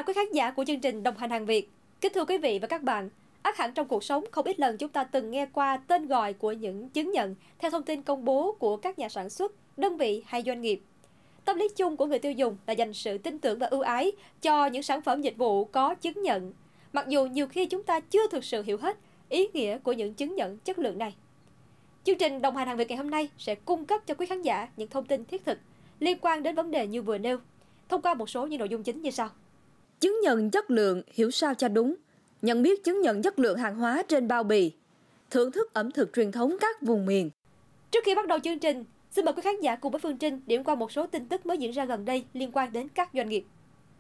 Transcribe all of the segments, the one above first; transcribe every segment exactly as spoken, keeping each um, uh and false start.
chào quý khán giả của chương trình Đồng hành hàng Việt. Kính thưa quý vị và các bạn, ắt hẳn trong cuộc sống không ít lần chúng ta từng nghe qua tên gọi của những chứng nhận theo thông tin công bố của các nhà sản xuất, đơn vị hay doanh nghiệp. Tâm lý chung của người tiêu dùng là dành sự tin tưởng và ưu ái cho những sản phẩm dịch vụ có chứng nhận, mặc dù nhiều khi chúng ta chưa thực sự hiểu hết ý nghĩa của những chứng nhận chất lượng này. Chương trình Đồng hành hàng Việt ngày hôm nay sẽ cung cấp cho quý khán giả những thông tin thiết thực liên quan đến vấn đề như vừa nêu, thông qua một số những nội dung chính như sau. Chứng nhận chất lượng hiểu sao cho đúng, nhận biết chứng nhận chất lượng hàng hóa trên bao bì, thưởng thức ẩm thực truyền thống các vùng miền. Trước khi bắt đầu chương trình, xin mời quý khán giả cùng với Phương Trinh điểm qua một số tin tức mới diễn ra gần đây liên quan đến các doanh nghiệp.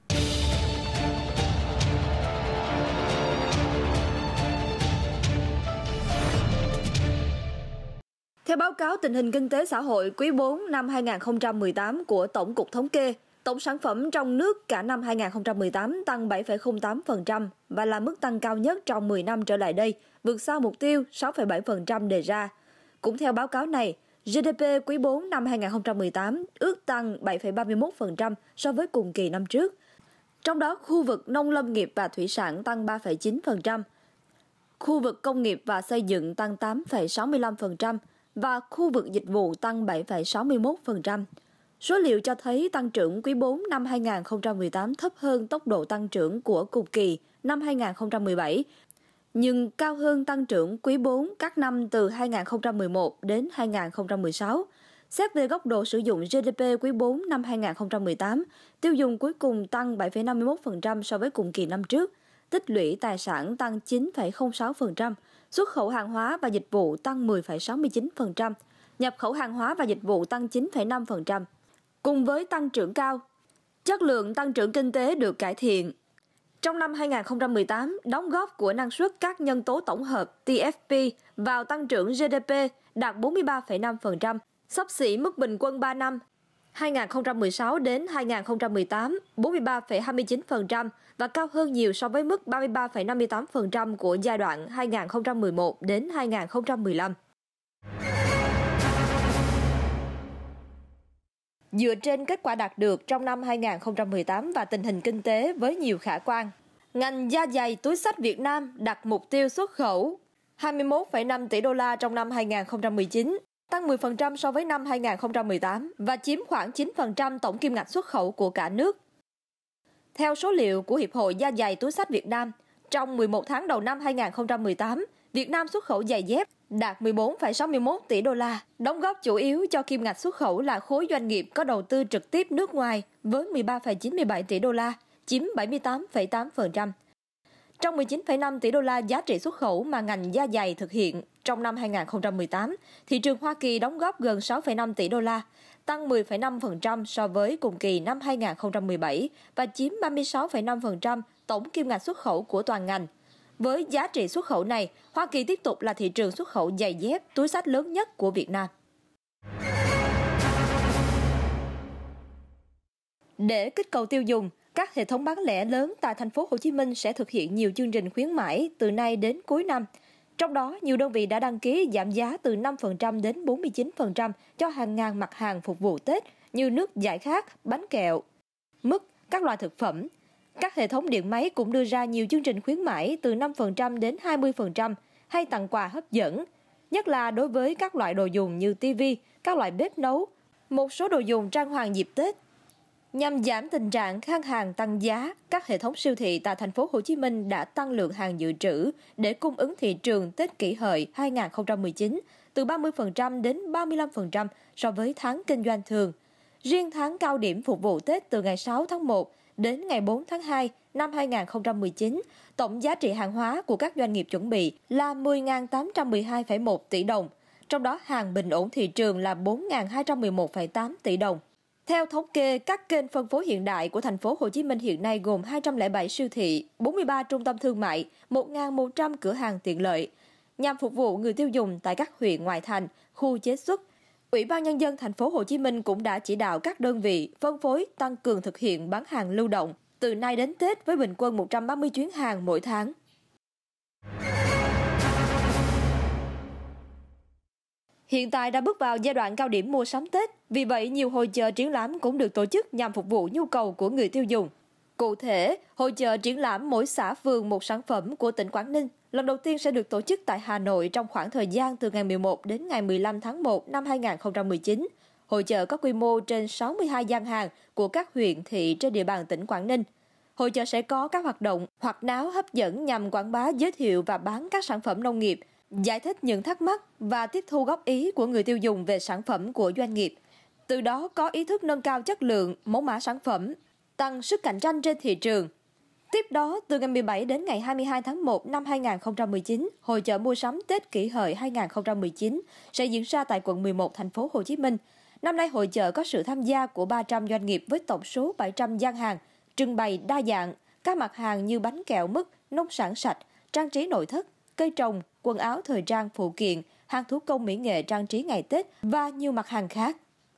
Theo báo cáo tình hình kinh tế xã hội quý bốn năm hai nghìn không trăm mười tám của Tổng cục Thống kê, tổng sản phẩm trong nước cả năm hai nghìn không trăm mười tám tăng bảy phẩy không tám phần trăm và là mức tăng cao nhất trong mười năm trở lại đây, vượt xa mục tiêu sáu phẩy bảy phần trăm đề ra. Cũng theo báo cáo này, giê đê pê quý bốn năm hai nghìn không trăm mười tám ước tăng bảy phẩy ba mươi mốt phần trăm so với cùng kỳ năm trước. Trong đó, khu vực nông lâm nghiệp và thủy sản tăng ba phẩy chín phần trăm, khu vực công nghiệp và xây dựng tăng tám phẩy sáu mươi lăm phần trăm và khu vực dịch vụ tăng bảy phẩy sáu mươi mốt phần trăm. Số liệu cho thấy tăng trưởng quý bốn năm hai nghìn không trăm mười tám thấp hơn tốc độ tăng trưởng của cùng kỳ năm hai nghìn không trăm mười bảy, nhưng cao hơn tăng trưởng quý bốn các năm từ hai nghìn không trăm mười một đến hai nghìn không trăm mười sáu. Xét về góc độ sử dụng giê đê pê quý bốn năm hai nghìn không trăm mười tám, tiêu dùng cuối cùng tăng bảy phẩy năm mươi mốt phần trăm so với cùng kỳ năm trước, tích lũy tài sản tăng chín phẩy không sáu phần trăm, xuất khẩu hàng hóa và dịch vụ tăng mười phẩy sáu mươi chín phần trăm, nhập khẩu hàng hóa và dịch vụ tăng chín phẩy năm phần trăm. Cùng với tăng trưởng cao, chất lượng tăng trưởng kinh tế được cải thiện. Trong năm hai nghìn không trăm mười tám, đóng góp của năng suất các nhân tố tổng hợp tê ép pê vào tăng trưởng giê đê pê đạt bốn mươi ba phẩy năm phần trăm, xấp xỉ mức bình quân ba năm hai nghìn không trăm mười sáu đến hai nghìn không trăm mười tám bốn mươi ba phẩy hai mươi chín phần trăm và cao hơn nhiều so với mức ba mươi ba phẩy năm mươi tám phần trăm của giai đoạn hai nghìn không trăm mười một đến hai nghìn không trăm mười lăm. Dựa trên kết quả đạt được trong năm hai nghìn không trăm mười tám và tình hình kinh tế với nhiều khả quan, ngành da giày túi xách Việt Nam đặt mục tiêu xuất khẩu hai mươi mốt phẩy năm tỷ đô la trong năm hai nghìn không trăm mười chín, tăng mười phần trăm so với năm hai nghìn không trăm mười tám và chiếm khoảng chín phần trăm tổng kim ngạch xuất khẩu của cả nước. Theo số liệu của Hiệp hội Da giày túi xách Việt Nam, trong mười một tháng đầu năm hai nghìn không trăm mười tám, Việt Nam xuất khẩu giày dép đạt mười bốn phẩy sáu mươi mốt tỷ đô la, đóng góp chủ yếu cho kim ngạch xuất khẩu là khối doanh nghiệp có đầu tư trực tiếp nước ngoài với mười ba phẩy chín mươi bảy tỷ đô la, chiếm bảy mươi tám phẩy tám phần trăm. Trong mười chín phẩy năm tỷ đô la giá trị xuất khẩu mà ngành da giày thực hiện trong năm hai nghìn không trăm mười tám, thị trường Hoa Kỳ đóng góp gần sáu phẩy năm tỷ đô la, tăng mười phẩy năm phần trăm so với cùng kỳ năm hai nghìn không trăm mười bảy và chiếm ba mươi sáu phẩy năm phần trăm tổng kim ngạch xuất khẩu của toàn ngành. Với giá trị xuất khẩu này, Hoa Kỳ tiếp tục là thị trường xuất khẩu giày dép, túi xách lớn nhất của Việt Nam. Để kích cầu tiêu dùng, các hệ thống bán lẻ lớn tại thành phố Hồ Chí Minh sẽ thực hiện nhiều chương trình khuyến mãi từ nay đến cuối năm. Trong đó, nhiều đơn vị đã đăng ký giảm giá từ năm phần trăm đến bốn mươi chín phần trăm cho hàng ngàn mặt hàng phục vụ Tết như nước giải khát, bánh kẹo, mứt, các loại thực phẩm. Các hệ thống điện máy cũng đưa ra nhiều chương trình khuyến mãi từ năm phần trăm đến hai mươi phần trăm hay tặng quà hấp dẫn, nhất là đối với các loại đồ dùng như tivi, các loại bếp nấu, một số đồ dùng trang hoàng dịp Tết. Nhằm giảm tình trạng khan hàng tăng giá, các hệ thống siêu thị tại thành phố Hồ Chí Minh đã tăng lượng hàng dự trữ để cung ứng thị trường Tết Kỷ Hợi hai nghìn không trăm mười chín từ ba mươi phần trăm đến ba mươi lăm phần trăm so với tháng kinh doanh thường. Riêng tháng cao điểm phục vụ Tết từ ngày sáu tháng một đến ngày bốn tháng hai năm hai nghìn không trăm mười chín, tổng giá trị hàng hóa của các doanh nghiệp chuẩn bị là mười nghìn tám trăm mười hai phẩy một tỷ đồng, trong đó hàng bình ổn thị trường là bốn nghìn hai trăm mười một phẩy tám tỷ đồng. Theo thống kê, các kênh phân phối hiện đại của thành phố Hồ Chí Minh hiện nay gồm hai trăm lẻ bảy siêu thị, bốn mươi ba trung tâm thương mại, một nghìn một trăm cửa hàng tiện lợi. Nhằm phục vụ người tiêu dùng tại các huyện ngoại thành, khu chế xuất, Ủy ban Nhân dân thành phố Hồ Chí Minh cũng đã chỉ đạo các đơn vị phân phối tăng cường thực hiện bán hàng lưu động từ nay đến Tết với bình quân một trăm ba mươi chuyến hàng mỗi tháng. Hiện tại đã bước vào giai đoạn cao điểm mua sắm Tết, vì vậy nhiều hội chợ triển lãm cũng được tổ chức nhằm phục vụ nhu cầu của người tiêu dùng. Cụ thể, hội chợ triển lãm mỗi xã phường một sản phẩm của tỉnh Quảng Ninh lần đầu tiên sẽ được tổ chức tại Hà Nội trong khoảng thời gian từ ngày mười một đến ngày mười lăm tháng một năm hai nghìn không trăm mười chín. Hội chợ có quy mô trên sáu mươi hai gian hàng của các huyện, thị trên địa bàn tỉnh Quảng Ninh. Hội chợ sẽ có các hoạt động hoạt náo hấp dẫn nhằm quảng bá, giới thiệu và bán các sản phẩm nông nghiệp, giải thích những thắc mắc và tiếp thu góp ý của người tiêu dùng về sản phẩm của doanh nghiệp. Từ đó có ý thức nâng cao chất lượng, mẫu mã sản phẩm, tăng sức cạnh tranh trên thị trường. Tiếp đó, từ ngày mười bảy đến ngày hai mươi hai tháng một năm hai nghìn không trăm mười chín, Hội chợ mua sắm Tết Kỷ Hợi hai nghìn không trăm mười chín sẽ diễn ra tại quận mười một, thành phố Hồ Chí Minh. Năm nay, hội chợ có sự tham gia của ba trăm doanh nghiệp với tổng số bảy trăm gian hàng, trưng bày đa dạng các mặt hàng như bánh kẹo, mứt, nông sản sạch, trang trí nội thất, cây trồng, quần áo thời trang, phụ kiện, hàng thủ công mỹ nghệ, trang trí ngày Tết và nhiều mặt hàng khác.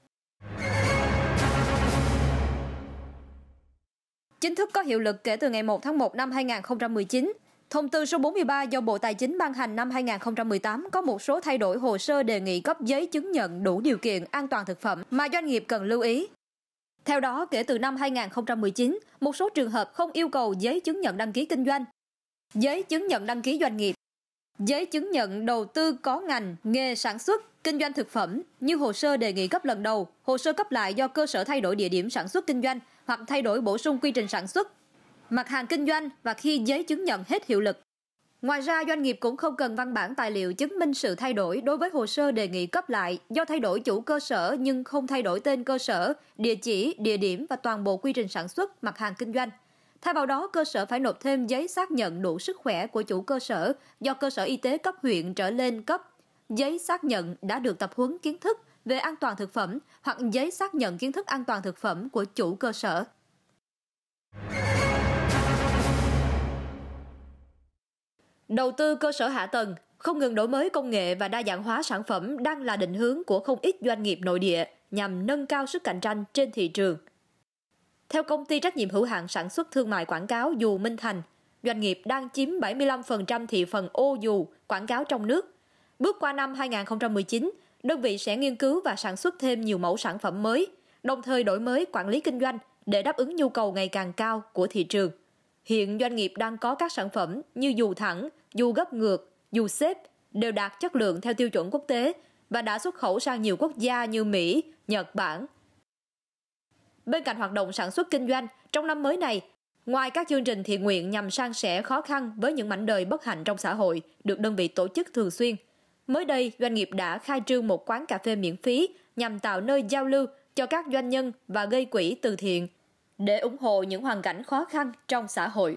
Chính thức có hiệu lực kể từ ngày một tháng một năm hai nghìn không trăm mười chín. Thông tư số bốn mươi ba do Bộ Tài chính ban hành năm hai nghìn không trăm mười tám có một số thay đổi hồ sơ đề nghị cấp giấy chứng nhận đủ điều kiện an toàn thực phẩm mà doanh nghiệp cần lưu ý. Theo đó, kể từ năm hai nghìn không trăm mười chín, một số trường hợp không yêu cầu giấy chứng nhận đăng ký kinh doanh, giấy chứng nhận đăng ký doanh nghiệp, giấy chứng nhận đầu tư có ngành, nghề sản xuất, kinh doanh thực phẩm như hồ sơ đề nghị cấp lần đầu, hồ sơ cấp lại do cơ sở thay đổi địa điểm sản xuất kinh doanh hoặc thay đổi bổ sung quy trình sản xuất, mặt hàng kinh doanh và khi giấy chứng nhận hết hiệu lực. Ngoài ra, doanh nghiệp cũng không cần văn bản tài liệu chứng minh sự thay đổi đối với hồ sơ đề nghị cấp lại do thay đổi chủ cơ sở nhưng không thay đổi tên cơ sở, địa chỉ, địa điểm và toàn bộ quy trình sản xuất, mặt hàng kinh doanh. Thay vào đó, cơ sở phải nộp thêm giấy xác nhận đủ sức khỏe của chủ cơ sở do cơ sở y tế cấp huyện trở lên cấp, giấy xác nhận đã được tập huấn kiến thức về an toàn thực phẩm hoặc giấy xác nhận kiến thức an toàn thực phẩm của chủ cơ sở. Đầu tư cơ sở hạ tầng, không ngừng đổi mới công nghệ và đa dạng hóa sản phẩm đang là định hướng của không ít doanh nghiệp nội địa nhằm nâng cao sức cạnh tranh trên thị trường. Theo công ty trách nhiệm hữu hạn sản xuất thương mại quảng cáo Dù Minh Thành, doanh nghiệp đang chiếm bảy mươi lăm phần trăm thị phần ô dù quảng cáo trong nước. Bước qua năm hai nghìn không trăm mười chín, đơn vị sẽ nghiên cứu và sản xuất thêm nhiều mẫu sản phẩm mới, đồng thời đổi mới quản lý kinh doanh để đáp ứng nhu cầu ngày càng cao của thị trường. Hiện doanh nghiệp đang có các sản phẩm như dù thẳng, dù gấp ngược, dù xếp đều đạt chất lượng theo tiêu chuẩn quốc tế và đã xuất khẩu sang nhiều quốc gia như Mỹ, Nhật Bản. Bên cạnh hoạt động sản xuất kinh doanh, trong năm mới này, ngoài các chương trình thiện nguyện nhằm san sẻ khó khăn với những mảnh đời bất hạnh trong xã hội được đơn vị tổ chức thường xuyên, mới đây doanh nghiệp đã khai trương một quán cà phê miễn phí nhằm tạo nơi giao lưu cho các doanh nhân và gây quỹ từ thiện để ủng hộ những hoàn cảnh khó khăn trong xã hội.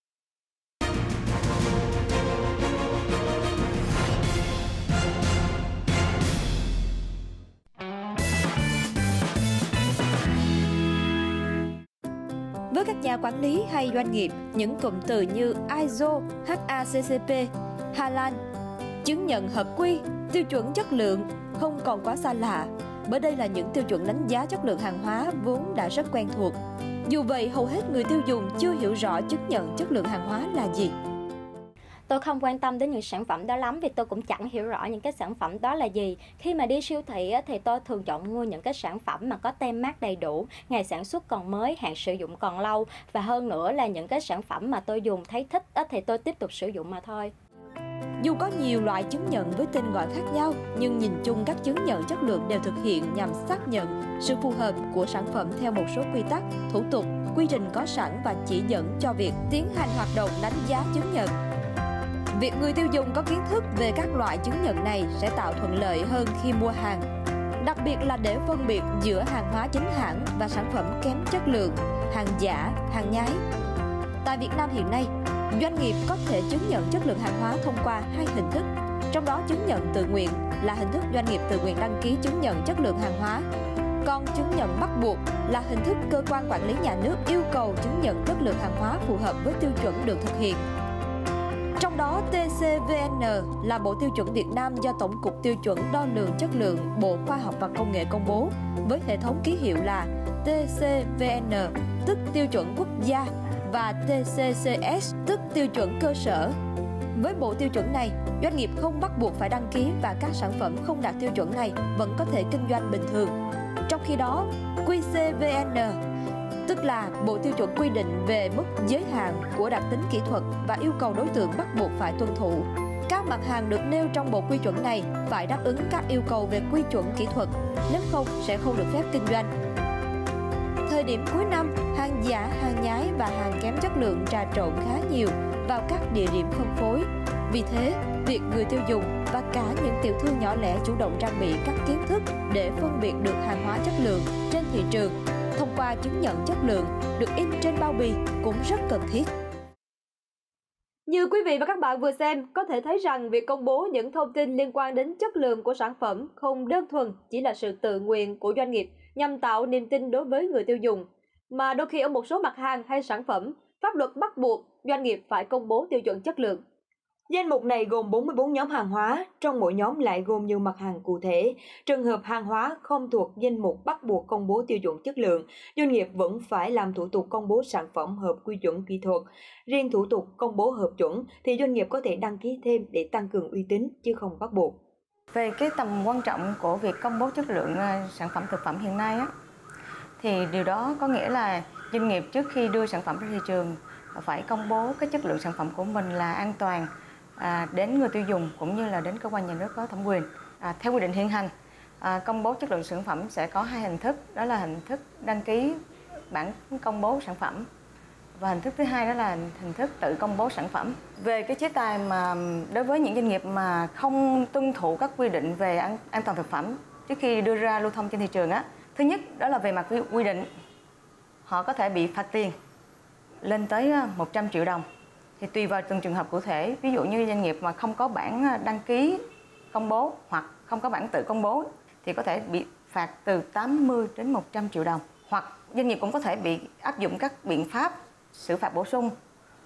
Với các nhà quản lý hay doanh nghiệp, những cụm từ như i ét o, hát a xê xê pê, Hà Lan, chứng nhận hợp quy, tiêu chuẩn chất lượng không còn quá xa lạ, bởi đây là những tiêu chuẩn đánh giá chất lượng hàng hóa vốn đã rất quen thuộc. Dù vậy, hầu hết người tiêu dùng chưa hiểu rõ chứng nhận chất lượng hàng hóa là gì. Tôi không quan tâm đến những sản phẩm đó lắm vì tôi cũng chẳng hiểu rõ những cái sản phẩm đó là gì. Khi mà đi siêu thị thì tôi thường chọn mua những cái sản phẩm mà có tem mác đầy đủ, ngày sản xuất còn mới, hạn sử dụng còn lâu. Và hơn nữa là những cái sản phẩm mà tôi dùng thấy thích thì tôi tiếp tục sử dụng mà thôi. Dù có nhiều loại chứng nhận với tên gọi khác nhau, nhưng nhìn chung các chứng nhận chất lượng đều thực hiện nhằm xác nhận sự phù hợp của sản phẩm theo một số quy tắc, thủ tục, quy trình có sẵn và chỉ dẫn cho việc tiến hành hoạt động đánh giá chứng nhận. Việc người tiêu dùng có kiến thức về các loại chứng nhận này sẽ tạo thuận lợi hơn khi mua hàng, đặc biệt là để phân biệt giữa hàng hóa chính hãng và sản phẩm kém chất lượng, hàng giả, hàng nhái. Tại Việt Nam hiện nay, doanh nghiệp có thể chứng nhận chất lượng hàng hóa thông qua hai hình thức, trong đó chứng nhận tự nguyện là hình thức doanh nghiệp tự nguyện đăng ký chứng nhận chất lượng hàng hóa, còn chứng nhận bắt buộc là hình thức cơ quan quản lý nhà nước yêu cầu chứng nhận chất lượng hàng hóa phù hợp với tiêu chuẩn được thực hiện. Trong đó, tê xê vê en là bộ tiêu chuẩn Việt Nam do Tổng cục Tiêu chuẩn Đo lường Chất lượng Bộ Khoa học và Công nghệ công bố, với hệ thống ký hiệu là tê xê vê en, tức tiêu chuẩn quốc gia, và tê xê xê ét, tức tiêu chuẩn cơ sở. Với bộ tiêu chuẩn này, doanh nghiệp không bắt buộc phải đăng ký và các sản phẩm không đạt tiêu chuẩn này vẫn có thể kinh doanh bình thường. Trong khi đó, quy xê vê en tức là bộ tiêu chuẩn quy định về mức giới hạn của đặc tính kỹ thuật và yêu cầu đối tượng bắt buộc phải tuân thủ. Các mặt hàng được nêu trong bộ quy chuẩn này phải đáp ứng các yêu cầu về quy chuẩn kỹ thuật, nếu không sẽ không được phép kinh doanh. Thời điểm cuối năm, hàng giả, hàng nhái và hàng kém chất lượng trà trộn khá nhiều vào các địa điểm phân phối. Vì thế, việc người tiêu dùng và cả những tiểu thương nhỏ lẻ chủ động trang bị các kiến thức để phân biệt được hàng hóa chất lượng trên thị trường thông qua chứng nhận chất lượng được in trên bao bì cũng rất cần thiết. Như quý vị và các bạn vừa xem, có thể thấy rằng việc công bố những thông tin liên quan đến chất lượng của sản phẩm không đơn thuần chỉ là sự tự nguyện của doanh nghiệp nhằm tạo niềm tin đối với người tiêu dùng, mà đôi khi ở một số mặt hàng hay sản phẩm, pháp luật bắt buộc doanh nghiệp phải công bố tiêu chuẩn chất lượng. Danh mục này gồm bốn mươi bốn nhóm hàng hóa, trong mỗi nhóm lại gồm nhiều mặt hàng cụ thể. Trường hợp hàng hóa không thuộc danh mục bắt buộc công bố tiêu chuẩn chất lượng, doanh nghiệp vẫn phải làm thủ tục công bố sản phẩm hợp quy chuẩn kỹ thuật. Riêng thủ tục công bố hợp chuẩn thì doanh nghiệp có thể đăng ký thêm để tăng cường uy tín chứ không bắt buộc. Về cái tầm quan trọng của việc công bố chất lượng sản phẩm thực phẩm hiện nay á, thì điều đó có nghĩa là doanh nghiệp trước khi đưa sản phẩm ra thị trường phải công bố cái chất lượng sản phẩm của mình là an toàn à, đến người tiêu dùng cũng như là đến cơ quan nhà nước có thẩm quyền. À, theo quy định hiện hành, à, công bố chất lượng sản phẩm sẽ có hai hình thức, đó là hình thức đăng ký bản công bố sản phẩm và hình thức thứ hai đó là hình thức tự công bố sản phẩm. Về cái chế tài mà đối với những doanh nghiệp mà không tuân thủ các quy định về an, an toàn thực phẩm trước khi đưa ra lưu thông trên thị trường á, thứ nhất đó là về mặt quy định, họ có thể bị phạt tiền lên tới một trăm triệu đồng. Thì tùy vào từng trường hợp cụ thể, ví dụ như doanh nghiệp mà không có bản đăng ký công bố hoặc không có bản tự công bố thì có thể bị phạt từ tám mươi đến một trăm triệu đồng. Hoặc doanh nghiệp cũng có thể bị áp dụng các biện pháp xử phạt bổ sung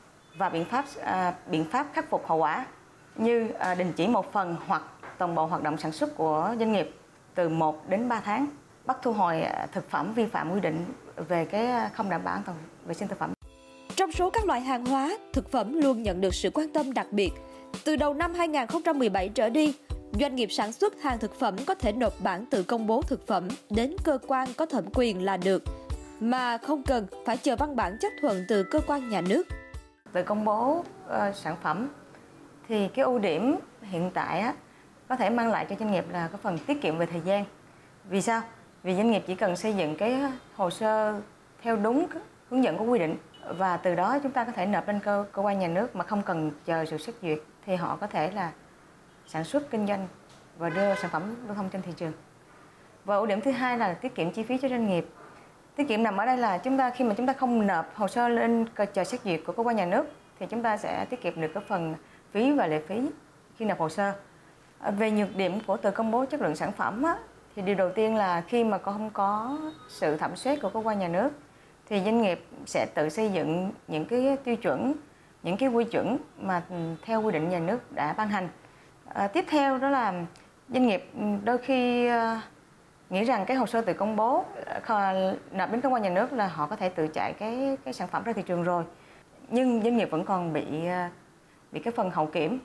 và biện pháp à, biện pháp khắc phục hậu quả như à, đình chỉ một phần hoặc toàn bộ hoạt động sản xuất của doanh nghiệp từ một đến ba tháng, bắt thu hồi thực phẩm vi phạm quy định về cái không đảm bảo an toàn vệ sinh thực phẩm. Trong số các loại hàng hóa, thực phẩm luôn nhận được sự quan tâm đặc biệt. Từ đầu năm hai nghìn không trăm mười bảy trở đi, doanh nghiệp sản xuất hàng thực phẩm có thể nộp bản tự công bố thực phẩm đến cơ quan có thẩm quyền là được, mà không cần phải chờ văn bản chấp thuận từ cơ quan nhà nước. Tự công bố uh, sản phẩm thì cái ưu điểm hiện tại á, có thể mang lại cho doanh nghiệp là có phần tiết kiệm về thời gian. Vì sao? Vì doanh nghiệp chỉ cần xây dựng cái hồ sơ theo đúng hướng dẫn của quy định và từ đó chúng ta có thể nộp lên cơ, cơ quan nhà nước mà không cần chờ sự xét duyệt, thì họ có thể là sản xuất kinh doanh và đưa sản phẩm lưu thông trên thị trường. Và ưu điểm thứ hai là tiết kiệm chi phí cho doanh nghiệp. Tiết kiệm nằm ở đây là chúng ta khi mà chúng ta không nộp hồ sơ lên chờ xét duyệt của cơ quan nhà nước thì chúng ta sẽ tiết kiệm được cái phần phí và lệ phí khi nộp hồ sơ. Về nhược điểm của tự công bố chất lượng sản phẩm á, thì điều đầu tiên là khi mà không có sự thẩm soát của cơ quan nhà nước thì doanh nghiệp sẽ tự xây dựng những cái tiêu chuẩn, những cái quy chuẩn mà theo quy định nhà nước đã ban hành. À, tiếp theo đó là doanh nghiệp đôi khi uh, nghĩ rằng cái hồ sơ tự công bố uh, nộp đến cơ quan nhà nước là họ có thể tự chạy cái cái sản phẩm ra thị trường rồi, nhưng doanh nghiệp vẫn còn bị uh, bị cái phần hậu kiểm.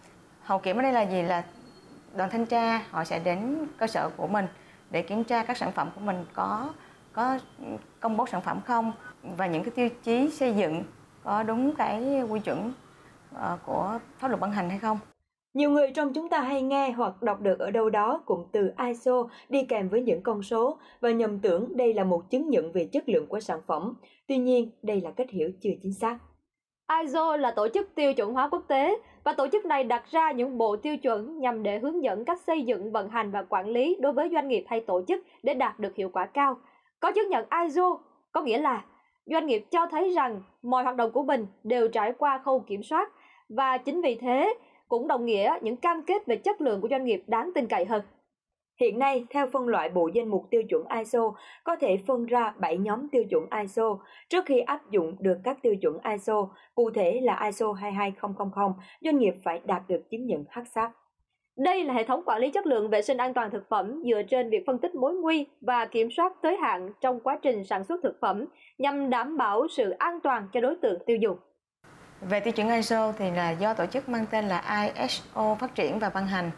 Hậu kiểm ở đây là gì? Là đoàn thanh tra họ sẽ đến cơ sở của mình để kiểm tra các sản phẩm của mình có có công bố sản phẩm không và những cái tiêu chí xây dựng có đúng cái quy chuẩn uh, của pháp luật ban hành hay không. Nhiều người trong chúng ta hay nghe hoặc đọc được ở đâu đó cụm từ i ét o đi kèm với những con số và nhầm tưởng đây là một chứng nhận về chất lượng của sản phẩm. Tuy nhiên, đây là cách hiểu chưa chính xác. i ét o là tổ chức tiêu chuẩn hóa quốc tế và tổ chức này đặt ra những bộ tiêu chuẩn nhằm để hướng dẫn cách xây dựng, vận hành và quản lý đối với doanh nghiệp hay tổ chức để đạt được hiệu quả cao. Có chứng nhận i ét o có nghĩa là doanh nghiệp cho thấy rằng mọi hoạt động của mình đều trải qua khâu kiểm soát và chính vì thế cũng đồng nghĩa những cam kết về chất lượng của doanh nghiệp đáng tin cậy hơn. Hiện nay, theo phân loại bộ danh mục tiêu chuẩn i ét o, có thể phân ra bảy nhóm tiêu chuẩn i ét o. Trước khi áp dụng được các tiêu chuẩn i ét o, cụ thể là i ét o hai hai không không không, doanh nghiệp phải đạt được chứng nhận hát ét a pê. Đây là hệ thống quản lý chất lượng vệ sinh an toàn thực phẩm dựa trên việc phân tích mối nguy và kiểm soát tới hạn trong quá trình sản xuất thực phẩm nhằm đảm bảo sự an toàn cho đối tượng tiêu dùng. Về tiêu chuẩn i ét o thì là do tổ chức mang tên là i ét o phát triển và ban hành.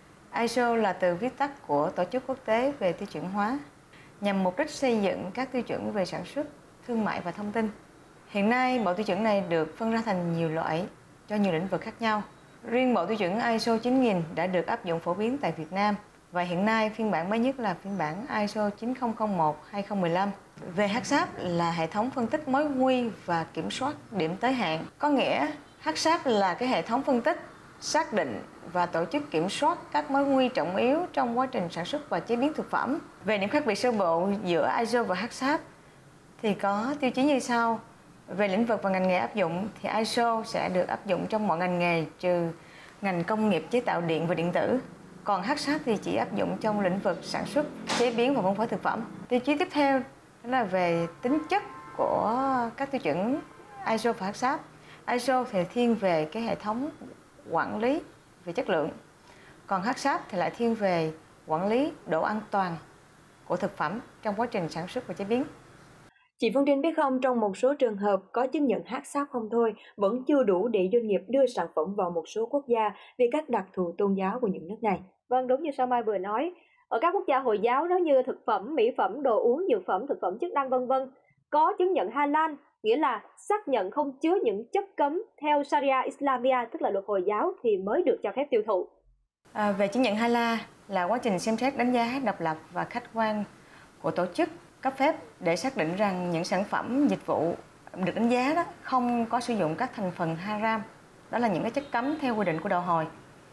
i ét o là từ viết tắt của Tổ chức Quốc tế về tiêu chuẩn hóa, nhằm mục đích xây dựng các tiêu chuẩn về sản xuất Thương mại và Thông tin. Hiện nay, bộ tiêu chuẩn này được phân ra thành nhiều loại cho nhiều lĩnh vực khác nhau. Riêng bộ tiêu chuẩn i ét o chín nghìn đã được áp dụng phổ biến tại Việt Nam và hiện nay phiên bản mới nhất là phiên bản i ét o chín không không một hai không một lăm. Về hát sáp là hệ thống phân tích mối nguy và kiểm soát điểm tới hạn. Có nghĩa hát sáp là cái hệ thống phân tích, xác định và tổ chức kiểm soát các mối nguy trọng yếu trong quá trình sản xuất và chế biến thực phẩm. Về điểm khác biệt sơ bộ giữa i ét o và hát sáp thì có tiêu chí như sau. Về lĩnh vực và ngành nghề áp dụng thì i ét o sẽ được áp dụng trong mọi ngành nghề trừ ngành công nghiệp chế tạo điện và điện tử. Còn hát sáp thì chỉ áp dụng trong lĩnh vực sản xuất, chế biến và phân phối thực phẩm. Tiêu chí tiếp theo đó là về tính chất của các tiêu chuẩn i ét o và hát sáp. i ét o thì thiên về cái hệ thống quản lý về chất lượng, còn hát sáp thì lại thiên về quản lý độ an toàn của thực phẩm trong quá trình sản xuất và chế biến. Chị Phương Trinh biết không, trong một số trường hợp có chứng nhận hát sáp không thôi vẫn chưa đủ để doanh nghiệp đưa sản phẩm vào một số quốc gia vì các đặc thù tôn giáo của những nước này. Vâng, đúng như Sao Mai vừa nói, ở các quốc gia Hồi giáo đó như thực phẩm, mỹ phẩm, đồ uống, dược phẩm, thực phẩm chức năng vân vân có chứng nhận halal, nghĩa là xác nhận không chứa những chất cấm theo Sharia Islamia, tức là luật Hồi giáo, thì mới được cho phép tiêu thụ. À, về chứng nhận halal là quá trình xem xét đánh giá độc lập và khách quan của tổ chức cấp phép để xác định rằng những sản phẩm, dịch vụ được đánh giá đó không có sử dụng các thành phần haram, đó là những cái chất cấm theo quy định của đạo Hồi.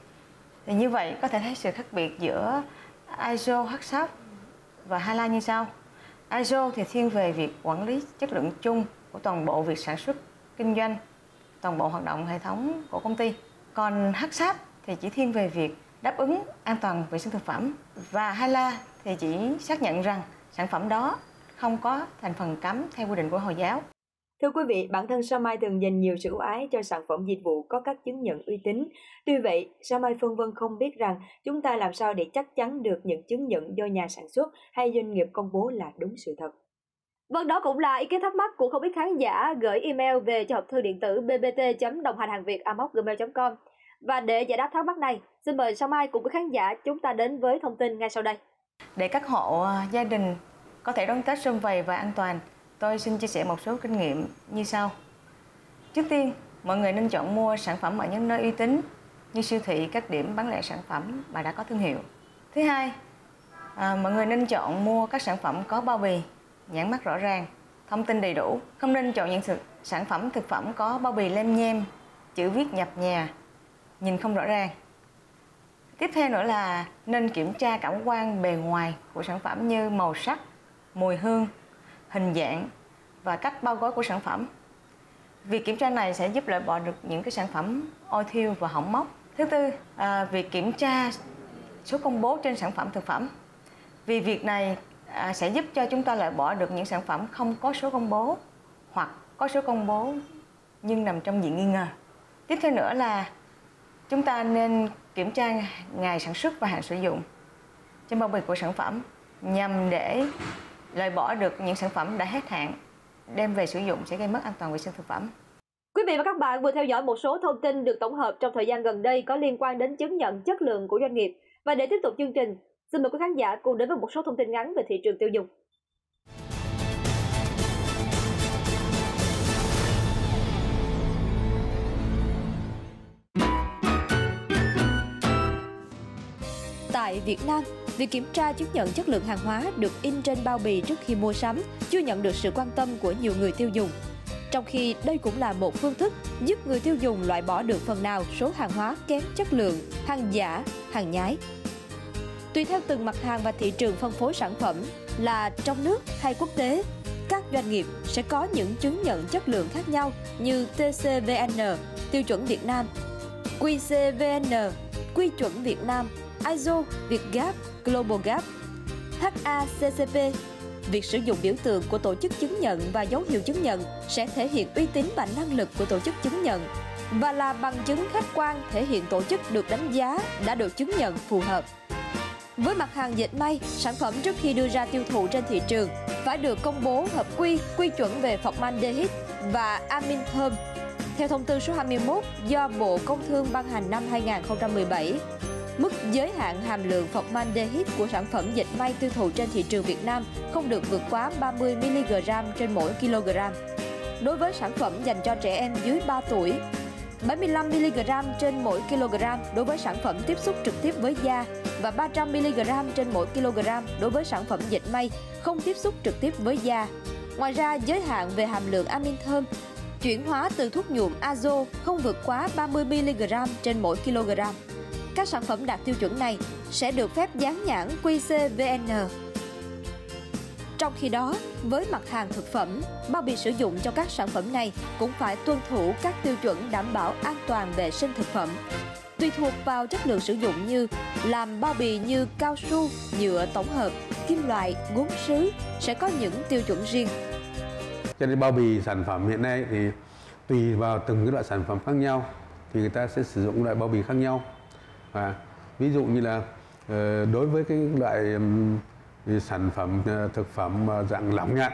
Thì như vậy có thể thấy sự khác biệt giữa i ét o, hát sáp và halal như sau. i ét o thì thiên về việc quản lý chất lượng chung của toàn bộ việc sản xuất, kinh doanh, toàn bộ hoạt động hệ thống của công ty. Còn hát sáp thì chỉ thiên về việc đáp ứng an toàn vệ sinh thực phẩm, và halal thì chỉ xác nhận rằng sản phẩm đó không có thành phần cấm theo quy định của Hồi giáo. Thưa quý vị, bản thân Sao Mai từng dành nhiều sự ưu ái cho sản phẩm dịch vụ có các chứng nhận uy tín. Tuy vậy, Sao Mai phân vân không biết rằng chúng ta làm sao để chắc chắn được những chứng nhận do nhà sản xuất hay doanh nghiệp công bố là đúng sự thật. Vâng, đó cũng là ý kiến thắc mắc của không ít khán giả gửi email về cho hộp thư điện tử b b t chấm đồng hành hàng việt a m o gmail chấm com. Và để giải đáp thắc mắc này, xin mời Sao Mai cùng với khán giả chúng ta đến với thông tin ngay sau đây. Để các hộ gia đình có thể đón Tết sum vầy và an toàn, tôi xin chia sẻ một số kinh nghiệm như sau. Trước tiên, mọi người nên chọn mua sản phẩm ở những nơi uy tín như siêu thị, các điểm bán lẻ sản phẩm mà đã có thương hiệu. Thứ hai, à, mọi người nên chọn mua các sản phẩm có bao bì, nhãn mác rõ ràng, thông tin đầy đủ. Không nên chọn những sản phẩm thực phẩm có bao bì lem nhem, chữ viết nhập nhà, nhìn không rõ ràng. Tiếp theo nữa là nên kiểm tra cảm quan bề ngoài của sản phẩm như màu sắc, mùi hương, hình dạng và cách bao gói của sản phẩm. Việc kiểm tra này sẽ giúp loại bỏ được những cái sản phẩm ôi thiêu và hỏng mốc. Thứ tư, à, việc kiểm tra số công bố trên sản phẩm thực phẩm. Vì việc này à, sẽ giúp cho chúng ta loại bỏ được những sản phẩm không có số công bố hoặc có số công bố nhưng nằm trong diện nghi ngờ. Tiếp theo nữa là chúng ta nên kiểm tra ngày sản xuất và hạn sử dụng trên bao bì của sản phẩm nhằm để loại bỏ được những sản phẩm đã hết hạn đem về sử dụng sẽ gây mất an toàn vệ sinh thực phẩm. Quý vị và các bạn vừa theo dõi một số thông tin được tổng hợp trong thời gian gần đây có liên quan đến chứng nhận chất lượng của doanh nghiệp. Và để tiếp tục chương trình, xin mời quý khán giả cùng đến với một số thông tin ngắn về thị trường tiêu dùng. Tại Việt Nam, việc kiểm tra chứng nhận chất lượng hàng hóa được in trên bao bì trước khi mua sắm chưa nhận được sự quan tâm của nhiều người tiêu dùng. Trong khi đây cũng là một phương thức giúp người tiêu dùng loại bỏ được phần nào số hàng hóa kém chất lượng, hàng giả, hàng nhái. Tùy theo từng mặt hàng và thị trường phân phối sản phẩm là trong nước hay quốc tế, các doanh nghiệp sẽ có những chứng nhận chất lượng khác nhau như T C V N, tiêu chuẩn Việt Nam, Q C V N, quy chuẩn Việt Nam, I S O, Việt Gap, Global Gap, H A C C P. Việc sử dụng biểu tượng của tổ chức chứng nhận và dấu hiệu chứng nhận sẽ thể hiện uy tín và năng lực của tổ chức chứng nhận và là bằng chứng khách quan thể hiện tổ chức được đánh giá đã được chứng nhận phù hợp. Với mặt hàng dệt may, sản phẩm trước khi đưa ra tiêu thụ trên thị trường phải được công bố hợp quy, quy chuẩn về formaldehyde và aminthơm theo thông tư số hai mươi mốt do Bộ Công Thương ban hành năm hai nghìn không trăm mười bảy. Mức giới hạn hàm lượng formaldehyde của sản phẩm dệt may tiêu thụ trên thị trường Việt Nam không được vượt quá ba mươi mi-li-gam trên mỗi kg. Đối với sản phẩm dành cho trẻ em dưới ba tuổi, bảy mươi lăm mi-li-gam trên mỗi kg đối với sản phẩm tiếp xúc trực tiếp với da và ba trăm mi-li-gam trên mỗi kg đối với sản phẩm dệt may không tiếp xúc trực tiếp với da. Ngoài ra, giới hạn về hàm lượng amin thơm chuyển hóa từ thuốc nhuộm azo không vượt quá ba mươi mi-li-gam trên mỗi kg. Các sản phẩm đạt tiêu chuẩn này sẽ được phép dán nhãn quy xê vê en. Trong khi đó, với mặt hàng thực phẩm, bao bì sử dụng cho các sản phẩm này cũng phải tuân thủ các tiêu chuẩn đảm bảo an toàn vệ sinh thực phẩm. Tùy thuộc vào chất lượng sử dụng như làm bao bì như cao su, nhựa tổng hợp, kim loại, gốm sứ sẽ có những tiêu chuẩn riêng. Cho nên bao bì sản phẩm hiện nay thì tùy vào từng cái loại sản phẩm khác nhau thì người ta sẽ sử dụng loại bao bì khác nhau. Và ví dụ như là đối với cái loại sản phẩm thực phẩm dạng lỏng nhạt,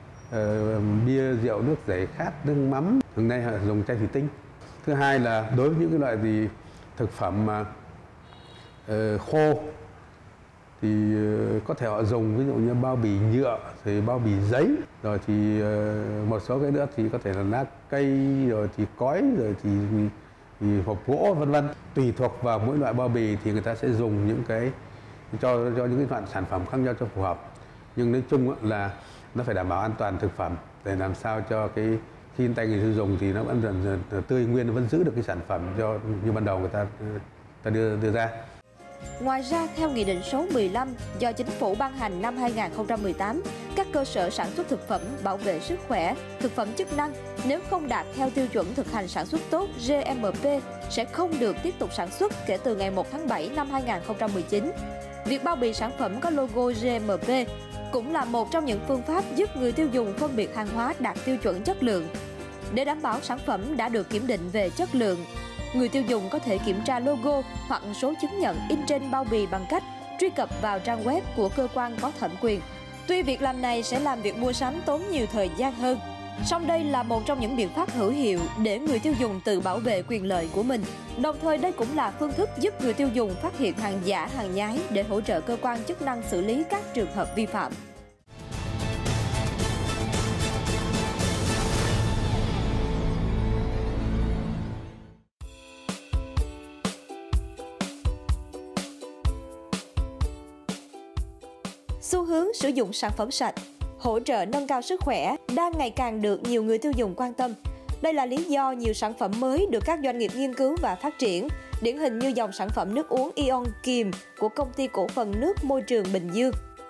bia, rượu, nước giải khát, nước mắm, thường nay họ dùng chai thủy tinh. Thứ hai là đối với những cái loại gì thực phẩm mà uh, khô thì uh, có thể họ dùng ví dụ như bao bì nhựa, thì bao bì giấy, rồi thì uh, một số cái nữa thì có thể là lá cây, rồi thì cói, rồi thì, thì hộp gỗ, vân vân. Tùy thuộc vào mỗi loại bao bì thì người ta sẽ dùng những cái cho cho những cái loại sản phẩm khác nhau cho phù hợp. Nhưng nói chung là nó phải đảm bảo an toàn thực phẩm để làm sao cho cái khi tay người tiêu dùng thì nó vẫn dần dần tươi nguyên, nó vẫn giữ được cái sản phẩm cho như ban đầu người ta, người ta đưa đưa ra. Ngoài ra, theo Nghị định số mười lăm do Chính phủ ban hành năm hai nghìn không trăm mười tám, các cơ sở sản xuất thực phẩm bảo vệ sức khỏe, thực phẩm chức năng nếu không đạt theo tiêu chuẩn thực hành sản xuất tốt giê em pê sẽ không được tiếp tục sản xuất kể từ ngày một tháng bảy năm hai nghìn không trăm mười chín. Việc bao bì sản phẩm có logo giê em pê cũng là một trong những phương pháp giúp người tiêu dùng phân biệt hàng hóa đạt tiêu chuẩn chất lượng. Để đảm bảo sản phẩm đã được kiểm định về chất lượng, người tiêu dùng có thể kiểm tra logo hoặc số chứng nhận in trên bao bì bằng cách truy cập vào trang web của cơ quan có thẩm quyền. Tuy việc làm này sẽ làm việc mua sắm tốn nhiều thời gian hơn, song đây là một trong những biện pháp hữu hiệu để người tiêu dùng tự bảo vệ quyền lợi của mình. Đồng thời đây cũng là phương thức giúp người tiêu dùng phát hiện hàng giả, hàng nhái để hỗ trợ cơ quan chức năng xử lý các trường hợp vi phạm. Xu hướng sử dụng sản phẩm sạch, hỗ trợ nâng cao sức khỏe đang ngày càng được nhiều người tiêu dùng quan tâm. Đây là lý do nhiều sản phẩm mới được các doanh nghiệp nghiên cứu và phát triển, điển hình như dòng sản phẩm nước uống Ion Kiềm của Công ty Cổ phần Nước Môi trường Bình Dương.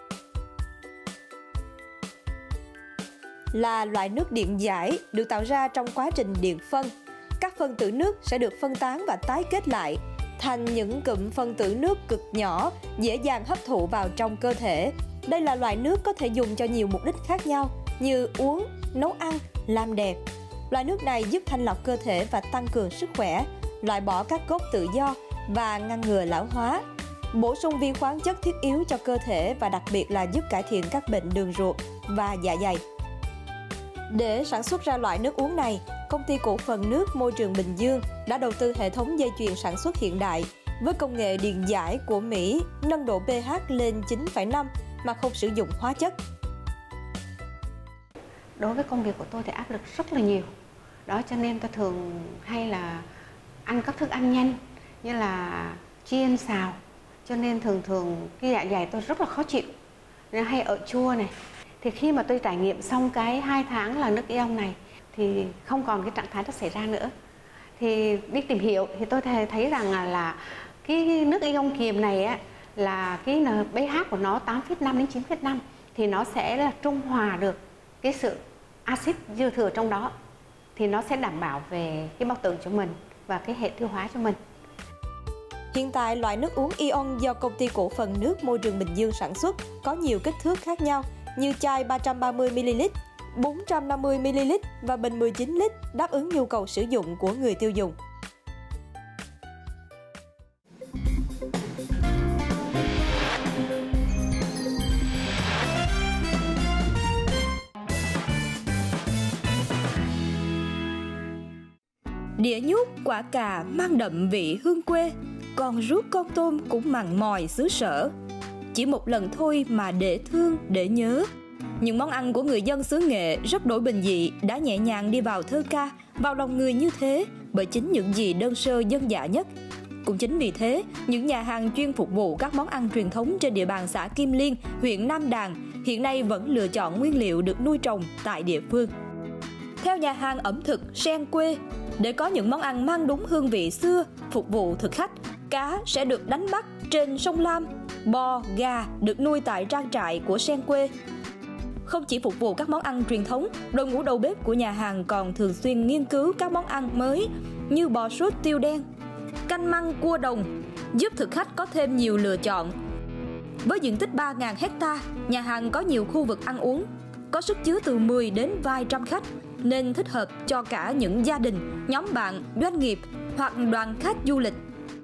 Là loại nước điện giải được tạo ra trong quá trình điện phân. Các phân tử nước sẽ được phân tán và tái kết lại thành những cụm phân tử nước cực nhỏ, dễ dàng hấp thụ vào trong cơ thể. Đây là loại nước có thể dùng cho nhiều mục đích khác nhau như uống, nấu ăn, làm đẹp. Loại nước này giúp thanh lọc cơ thể và tăng cường sức khỏe, loại bỏ các gốc tự do và ngăn ngừa lão hóa, bổ sung vi khoáng chất thiết yếu cho cơ thể và đặc biệt là giúp cải thiện các bệnh đường ruột và dạ dày. Để sản xuất ra loại nước uống này, Công ty Cổ phần Nước Môi trường Bình Dương đã đầu tư hệ thống dây chuyền sản xuất hiện đại với công nghệ điện giải của Mỹ, nâng độ pH lên chín phẩy năm mà không sử dụng hóa chất. Đối với công việc của tôi thì áp lực rất là nhiều. Đó cho nên tôi thường hay là ăn các thức ăn nhanh như là chiên xào. Cho nên thường thường cái dạ dày tôi rất là khó chịu. Nên hay ở chua này. Thì khi mà tôi trải nghiệm xong cái hai tháng là nước Ion này thì không còn cái trạng thái đó xảy ra nữa. Thì đi tìm hiểu thì tôi thấy rằng là, là cái nước Ion Kiềm này á, là cái pH của nó tám phẩy năm đến chín phẩy năm thì nó sẽ là trung hòa được cái sự axit dư thừa trong đó, thì nó sẽ đảm bảo về cái bao tử cho mình và cái hệ tiêu hóa cho mình. Hiện tại, loại nước uống Ion do Công ty Cổ phần Nước Môi trường Bình Dương sản xuất có nhiều kích thước khác nhau như chai ba trăm ba mươi mi-li-lít, bốn trăm năm mươi mi-li-lít và bình mười chín lít, đáp ứng nhu cầu sử dụng của người tiêu dùng. Đĩa nhút quả cà mang đậm vị hương quê, con ruốc con tôm cũng mặn mòi xứ sở. Chỉ một lần thôi mà để thương, để nhớ. Những món ăn của người dân xứ Nghệ rất đổi bình dị đã nhẹ nhàng đi vào thơ ca, vào lòng người như thế bởi chính những gì đơn sơ dân dã nhất. Cũng chính vì thế, những nhà hàng chuyên phục vụ các món ăn truyền thống trên địa bàn xã Kim Liên, huyện Nam Đàn hiện nay vẫn lựa chọn nguyên liệu được nuôi trồng tại địa phương. Theo nhà hàng ẩm thực Sen Quê, để có những món ăn mang đúng hương vị xưa phục vụ thực khách, cá sẽ được đánh bắt trên sông Lam, bò, gà được nuôi tại trang trại của Sen Quê. Không chỉ phục vụ các món ăn truyền thống, đội ngũ đầu bếp của nhà hàng còn thường xuyên nghiên cứu các món ăn mới như bò sốt tiêu đen, canh măng cua đồng, giúp thực khách có thêm nhiều lựa chọn. Với diện tích ba nghìn héc-ta, nhà hàng có nhiều khu vực ăn uống, có sức chứa từ mười đến vài trăm khách, nên thích hợp cho cả những gia đình, nhóm bạn, doanh nghiệp hoặc đoàn khách du lịch.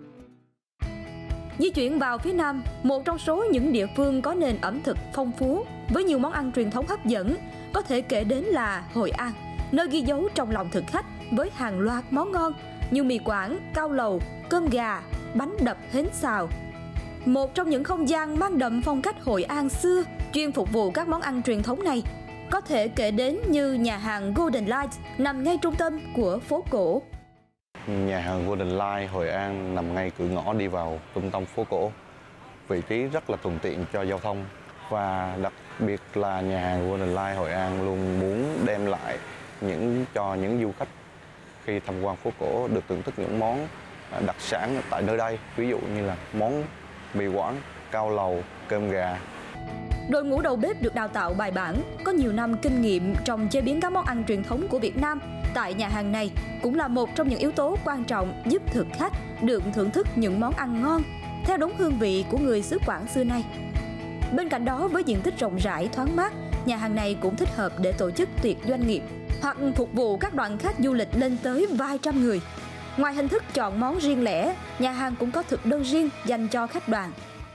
Di chuyển vào phía Nam, một trong số những địa phương có nền ẩm thực phong phú với nhiều món ăn truyền thống hấp dẫn, có thể kể đến là Hội An, nơi ghi dấu trong lòng thực khách với hàng loạt món ngon như mì Quảng, cao lầu, cơm gà, bánh đập hến xào. Một trong những không gian mang đậm phong cách Hội An xưa, chuyên phục vụ các món ăn truyền thống này, có thể kể đến như nhà hàng Golden Light nằm ngay trung tâm của phố cổ. Nhà hàng Golden Light Hội An nằm ngay cửa ngõ đi vào trung tâm phố cổ. Vị trí rất là thuận tiện cho giao thông và đặc biệt là nhà hàng Golden Light Hội An luôn muốn đem lại những cho những du khách khi tham quan phố cổ được thưởng thức những món đặc sản tại nơi đây, ví dụ như là món mì Quảng, cao lầu, cơm gà. Đội ngũ đầu bếp được đào tạo bài bản, có nhiều năm kinh nghiệm trong chế biến các món ăn truyền thống của Việt Nam tại nhà hàng này cũng là một trong những yếu tố quan trọng giúp thực khách được thưởng thức những món ăn ngon theo đúng hương vị của người xứ Quảng xưa nay. Bên cạnh đó, với diện tích rộng rãi thoáng mát, nhà hàng này cũng thích hợp để tổ chức tiệc doanh nghiệp hoặc phục vụ các đoàn khách du lịch lên tới vài trăm người. Ngoài hình thức chọn món riêng lẻ, nhà hàng cũng có thực đơn riêng dành cho khách đoàn.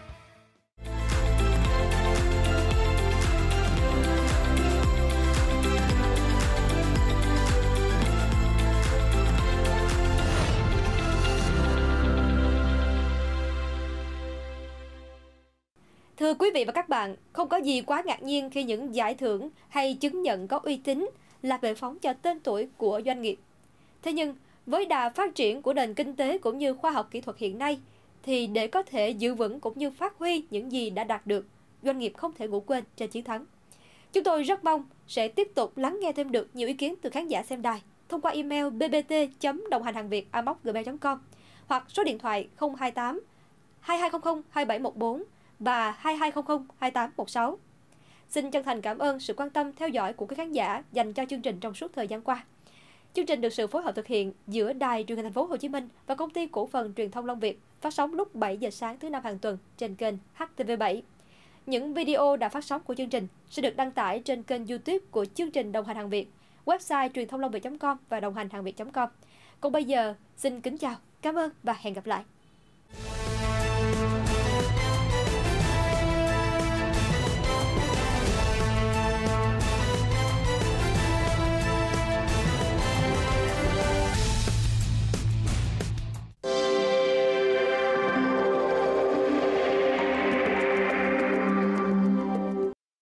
Thưa quý vị và các bạn, không có gì quá ngạc nhiên khi những giải thưởng hay chứng nhận có uy tín là bệ phóng cho tên tuổi của doanh nghiệp. Thế nhưng, với đà phát triển của nền kinh tế cũng như khoa học kỹ thuật hiện nay, thì để có thể giữ vững cũng như phát huy những gì đã đạt được, doanh nghiệp không thể ngủ quên trên chiến thắng. Chúng tôi rất mong sẽ tiếp tục lắng nghe thêm được nhiều ý kiến từ khán giả xem đài thông qua email b b t chấm đồng hành hàng việt a m o gmail chấm com hoặc số điện thoại không hai tám hai hai không không hai bảy một bốn và hai hai không không hai tám một sáu. Xin chân thành cảm ơn sự quan tâm theo dõi của các khán giả dành cho chương trình trong suốt thời gian qua. Chương trình được sự phối hợp thực hiện giữa Đài Truyền hình Thành phố Hồ Chí Minh và Công ty Cổ phần Truyền thông Long Việt, phát sóng lúc bảy giờ sáng thứ năm hàng tuần trên kênh H T V bảy. Những video đã phát sóng của chương trình sẽ được đăng tải trên kênh YouTube của chương trình Đồng hành hàng Việt, website truyền thông long việt chấm com và đồng hành hàng việt chấm com. Còn bây giờ, xin kính chào, cảm ơn và hẹn gặp lại.